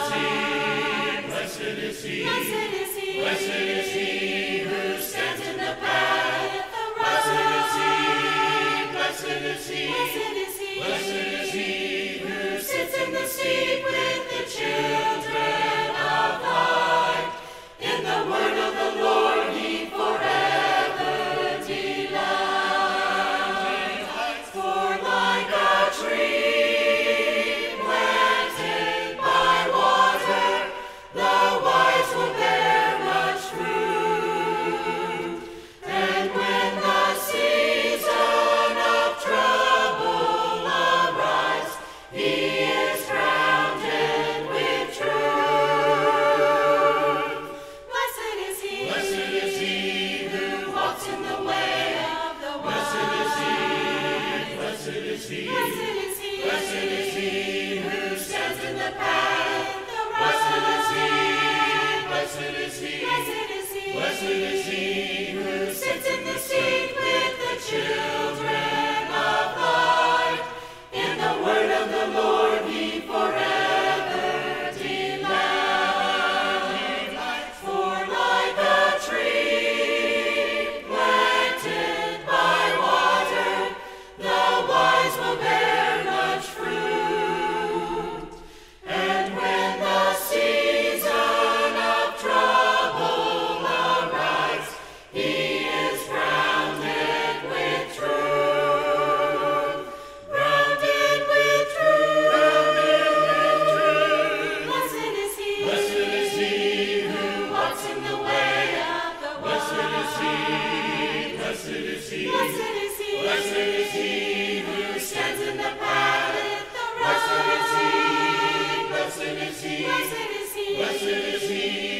Blessed is he, blessed is he who stands in the path. Blessed is he, blessed is he, blessed is he who sits in the seat with the children of light. In the word of the Lord he forever delights. For like a tree planted by water, the wise will bear much fruit. And when the season of trouble arrives, he is grounded with truth. Blessed is he who walks in the way of the wise. Blessed is he, blessed is he who stands in the path. Blessed is he, blessed is he who sits in the seat with the children of light. In the word of the Lord he forever delights. For like a tree planted by water, the wise will bear much fruit. And when the season of trouble arrives, he is grounded with truth. Grounded with truth. Blessed is he who walks in the way of the wise. Blessed is he, blessed is he who stands in the path. Blessed is he, blessed is he, blessed is he